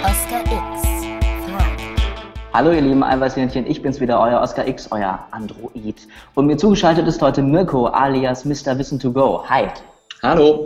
Oscar X. Frag. Hallo ihr lieben Eiweißhähnchen, ich bin's wieder, euer Oscar X, euer Android. Und mir zugeschaltet ist heute Mirko alias Mr. Wissen to Go. Hi. Hallo.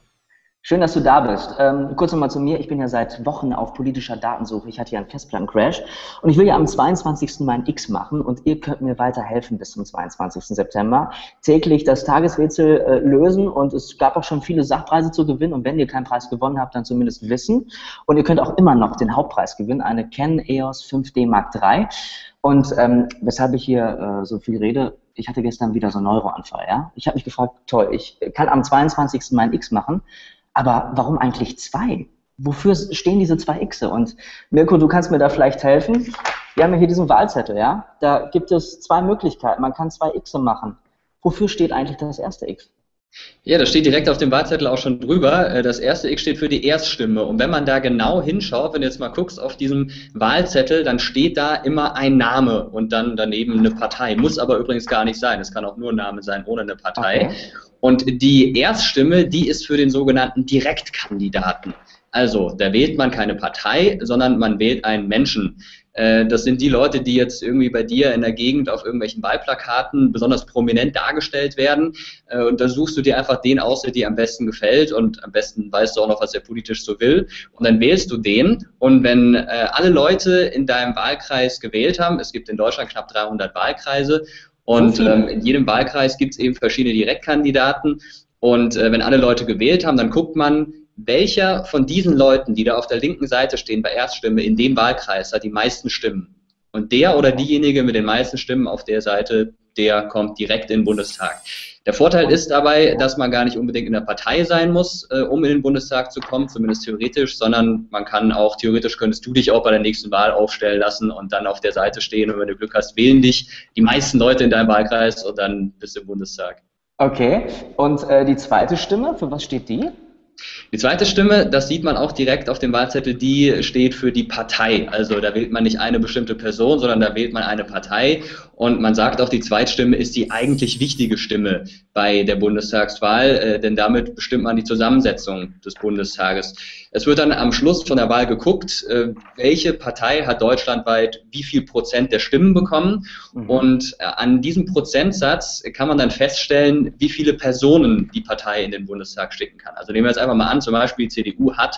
Schön, dass du da bist. Kurz nochmal zu mir, ich bin ja seit Wochen auf politischer Datensuche. Ich hatte ja einen Festplattencrash und ich will ja am 22. mein X machen und ihr könnt mir weiterhelfen bis zum 22. September. Täglich das Tagesrätsel lösen und es gab auch schon viele Sachpreise zu gewinnen und wenn ihr keinen Preis gewonnen habt, dann zumindest wissen. Und ihr könnt auch immer noch den Hauptpreis gewinnen, eine Canon EOS 5D Mark III. Und weshalb ich hier so viel rede, ich hatte gestern wieder so einen Neuroanfall. Ja? Ich habe mich gefragt, toll, ich kann am 22. mein X machen, aber warum eigentlich zwei? Wofür stehen diese zwei Xe? Und Mirko, du kannst mir da vielleicht helfen. Wir haben ja hier diesen Wahlzettel, ja? Da gibt es zwei Möglichkeiten. Man kann zwei Xe machen. Wofür steht eigentlich das erste X? Ja, das steht direkt auf dem Wahlzettel auch schon drüber. Das erste X steht für die Erststimme. Und wenn man da genau hinschaut, wenn du jetzt mal guckst auf diesem Wahlzettel, dann steht da immer ein Name und dann daneben eine Partei. Muss aber übrigens gar nicht sein. Es kann auch nur ein Name sein ohne eine Partei. Okay. Und die Erststimme, die ist für den sogenannten Direktkandidaten. Also, da wählt man keine Partei, sondern man wählt einen Menschen. Das sind die Leute, die jetzt irgendwie bei dir in der Gegend auf irgendwelchen Wahlplakaten besonders prominent dargestellt werden. Und da suchst du dir einfach den aus, der dir am besten gefällt und am besten weißt du auch noch, was er politisch so will. Und dann wählst du den. Und wenn alle Leute in deinem Wahlkreis gewählt haben, es gibt in Deutschland knapp 300 Wahlkreise, und in jedem Wahlkreis gibt es eben verschiedene Direktkandidaten. Und wenn alle Leute gewählt haben, dann guckt man, welcher von diesen Leuten, die da auf der linken Seite stehen bei Erststimme, in dem Wahlkreis hat die meisten Stimmen. Und der oder diejenige mit den meisten Stimmen auf der Seite, der kommt direkt in den Bundestag. Der Vorteil ist dabei, dass man gar nicht unbedingt in der Partei sein muss, um in den Bundestag zu kommen, zumindest theoretisch, sondern man kann auch, theoretisch könntest du dich auch bei der nächsten Wahl aufstellen lassen und dann auf der Seite stehen und wenn du Glück hast, wählen dich die meisten Leute in deinem Wahlkreis und dann bist du im Bundestag. Okay, und die zweite Stimme, für was steht die? Die zweite Stimme, das sieht man auch direkt auf dem Wahlzettel, die steht für die Partei. Also da wählt man nicht eine bestimmte Person, sondern da wählt man eine Partei. Und man sagt auch, die Zweitstimme ist die eigentlich wichtige Stimme bei der Bundestagswahl, denn damit bestimmt man die Zusammensetzung des Bundestages. Es wird dann am Schluss von der Wahl geguckt, welche Partei hat deutschlandweit wie viel Prozent der Stimmen bekommen. Und an diesem Prozentsatz kann man dann feststellen, wie viele Personen die Partei in den Bundestag schicken kann. Also nehmen wir jetzt einfach mal an, zum Beispiel die CDU hat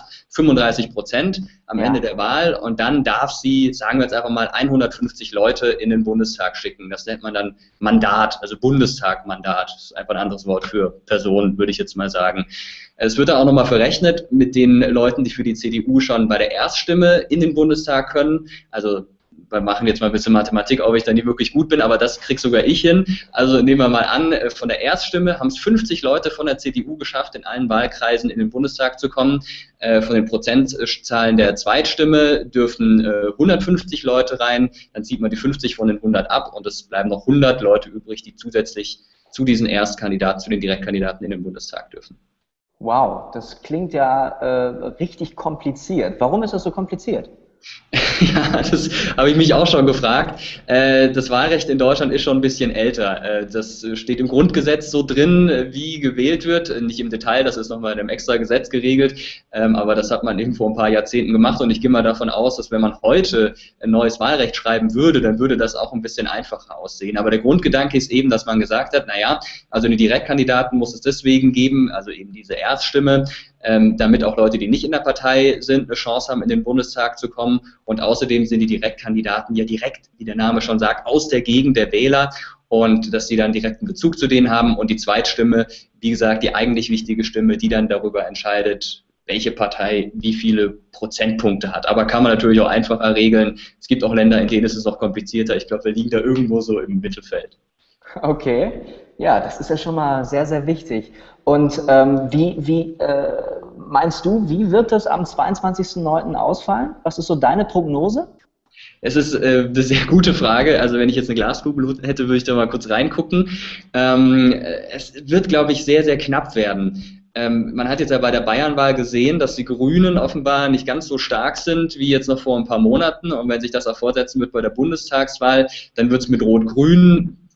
35% am Ende der Wahl und dann darf sie, sagen wir jetzt einfach mal, 150 Leute in den Bundestag schicken. Das nennt man dann Mandat, also Bundestagmandat. Das ist einfach ein anderes Wort für Person, würde ich jetzt mal sagen. Es wird dann auch nochmal verrechnet mit den Leuten, die für die CDU schon bei der Erststimme in den Bundestag können. Also wir machen jetzt mal ein bisschen Mathematik, ob ich da nicht wirklich gut bin, aber das krieg sogar ich hin. Also nehmen wir mal an, von der Erststimme haben es 50 Leute von der CDU geschafft, in allen Wahlkreisen in den Bundestag zu kommen. Von den Prozentzahlen der Zweitstimme dürfen 150 Leute rein, dann zieht man die 50 von den 100 ab und es bleiben noch 100 Leute übrig, die zusätzlich zu diesen Erstkandidaten, zu den Direktkandidaten in den Bundestag dürfen. Wow, das klingt ja richtig kompliziert. Warum ist das so kompliziert? Ja, das habe ich mich auch schon gefragt. Das Wahlrecht in Deutschland ist schon ein bisschen älter. Das steht im Grundgesetz so drin, wie gewählt wird. Nicht im Detail, das ist nochmal in einem extra Gesetz geregelt. Aber das hat man eben vor ein paar Jahrzehnten gemacht. Und ich gehe mal davon aus, dass wenn man heute ein neues Wahlrecht schreiben würde, dann würde das auch ein bisschen einfacher aussehen. Aber der Grundgedanke ist eben, dass man gesagt hat, naja, also eine Direktkandidaten muss es deswegen geben, also eben diese Erststimme, damit auch Leute, die nicht in der Partei sind, eine Chance haben, in den Bundestag zu kommen. Und außerdem sind die Direktkandidaten ja direkt, wie der Name schon sagt, aus der Gegend der Wähler und dass sie dann direkten Bezug zu denen haben. Und die Zweitstimme, wie gesagt, die eigentlich wichtige Stimme, die dann darüber entscheidet, welche Partei wie viele Prozentpunkte hat. Aber kann man natürlich auch einfacher regeln. Es gibt auch Länder, in denen ist es noch komplizierter. Ich glaube, wir liegen da irgendwo so im Mittelfeld. Okay, ja, das ist ja schon mal sehr, sehr wichtig. Und wie meinst du, wie wird das am 22.09. ausfallen? Was ist so deine Prognose? Es ist eine sehr gute Frage. Also wenn ich jetzt eine Glaskugel hätte, würde ich da mal kurz reingucken. Es wird, glaube ich, sehr, sehr knapp werden. Man hat jetzt ja bei der Bayernwahl gesehen, dass die Grünen offenbar nicht ganz so stark sind wie jetzt noch vor ein paar Monaten. Und wenn sich das auch fortsetzen wird bei der Bundestagswahl, dann wird es mit Rot-Grün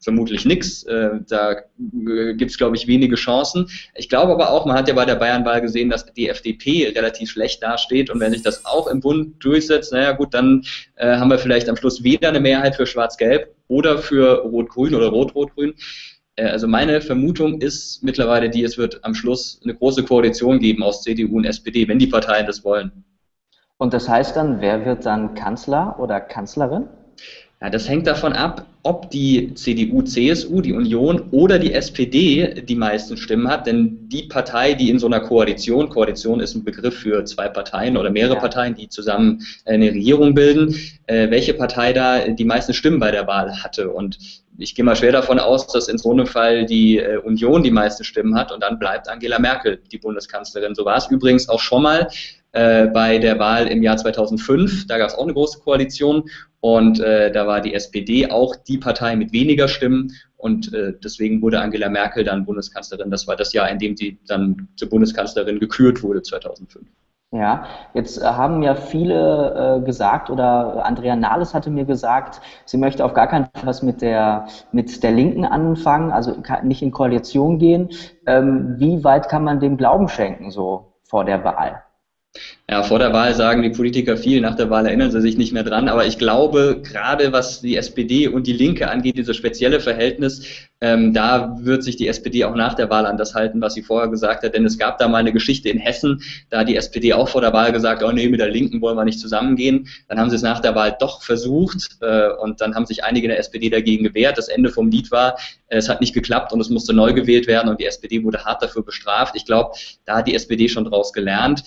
vermutlich nichts. Da gibt es, glaube ich, wenige Chancen. Ich glaube aber auch, man hat ja bei der Bayernwahl gesehen, dass die FDP relativ schlecht dasteht und wenn sich das auch im Bund durchsetzt, naja gut, dann haben wir vielleicht am Schluss weder eine Mehrheit für Schwarz-Gelb oder für Rot-Grün oder Rot-Rot-Grün. Also meine Vermutung ist mittlerweile die, es wird am Schluss eine große Koalition geben aus CDU und SPD, wenn die Parteien das wollen. Und das heißt dann, wer wird dann Kanzler oder Kanzlerin? Ja, das hängt davon ab, ob die CDU, CSU, die Union oder die SPD die meisten Stimmen hat. Denn die Partei, die in so einer Koalition ist ein Begriff für zwei Parteien oder mehrere Parteien, die zusammen eine Regierung bilden, welche Partei da die meisten Stimmen bei der Wahl hatte. Und ich gehe mal schwer davon aus, dass in so einem Fall die Union die meisten Stimmen hat und dann bleibt Angela Merkel die Bundeskanzlerin. So war es übrigens auch schon mal bei der Wahl im Jahr 2005. Da gab es auch eine große Koalition und da war die SPD auch die Partei mit weniger Stimmen und deswegen wurde Angela Merkel dann Bundeskanzlerin. Das war das Jahr, in dem sie dann zur Bundeskanzlerin gekürt wurde, 2005. Ja, jetzt haben ja viele gesagt, oder Andrea Nahles hatte mir gesagt, sie möchte auf gar keinen Fall was mit der Linken anfangen, also nicht in Koalition gehen. Wie weit kann man dem Glauben schenken, so vor der Wahl? Ja, vor der Wahl sagen die Politiker viel, nach der Wahl erinnern sie sich nicht mehr dran, aber ich glaube, gerade was die SPD und die Linke angeht, dieses spezielle Verhältnis, da wird sich die SPD auch nach der Wahl an das halten, was sie vorher gesagt hat, denn es gab da mal eine Geschichte in Hessen, da hat die SPD auch vor der Wahl gesagt, oh nee, mit der Linken wollen wir nicht zusammengehen, dann haben sie es nach der Wahl doch versucht und dann haben sich einige in der SPD dagegen gewehrt, das Ende vom Lied war, es hat nicht geklappt und es musste neu gewählt werden und die SPD wurde hart dafür bestraft. Ich glaube, da hat die SPD schon draus gelernt.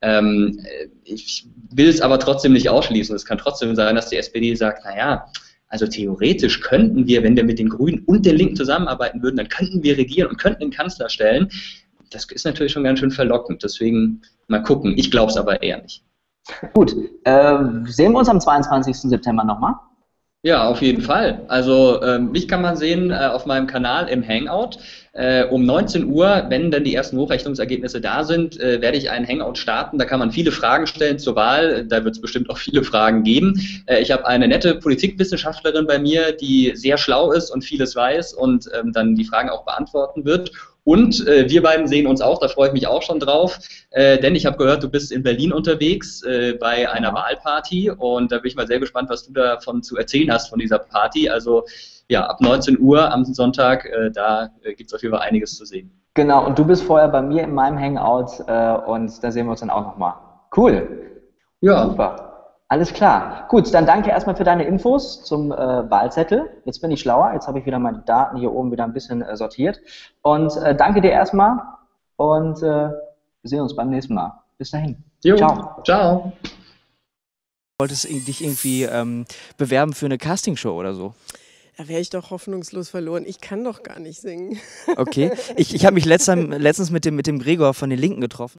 Ich will es aber trotzdem nicht ausschließen. Es kann trotzdem sein, dass die SPD sagt, naja, also theoretisch könnten wir, wenn wir mit den Grünen und der Linken zusammenarbeiten würden, dann könnten wir regieren und könnten den Kanzler stellen. Das ist natürlich schon ganz schön verlockend. Deswegen mal gucken. Ich glaube es aber eher nicht. Gut, sehen wir uns am 22. September nochmal? Ja, auf jeden Fall. Also mich kann man sehen auf meinem Kanal im Hangout. Um 19 Uhr, wenn dann die ersten Hochrechnungsergebnisse da sind, werde ich einen Hangout starten. Da kann man viele Fragen stellen zur Wahl. Da wird es bestimmt auch viele Fragen geben. Ich habe eine nette Politikwissenschaftlerin bei mir, die sehr schlau ist und vieles weiß und dann die Fragen auch beantworten wird. Und wir beiden sehen uns auch, da freue ich mich auch schon drauf, denn ich habe gehört, du bist in Berlin unterwegs bei einer Wahlparty und da bin ich mal sehr gespannt, was du davon zu erzählen hast von dieser Party. Also ja, ab 19 Uhr am Sonntag, da gibt es auf jeden Fall einiges zu sehen. Genau, und du bist vorher bei mir in meinem Hangout und da sehen wir uns dann auch nochmal. Cool. Ja. Super. Alles klar. Gut, dann danke erstmal für deine Infos zum Wahlzettel. Jetzt bin ich schlauer, jetzt habe ich wieder meine Daten hier oben wieder ein bisschen sortiert. Und danke dir erstmal und wir sehen uns beim nächsten Mal. Bis dahin. Jo. Ciao. Ciao. Wolltest dich irgendwie bewerben für eine Castingshow oder so? Da wäre ich doch hoffnungslos verloren. Ich kann doch gar nicht singen. Okay. Ich habe mich letztens mit dem Gregor von den Linken getroffen.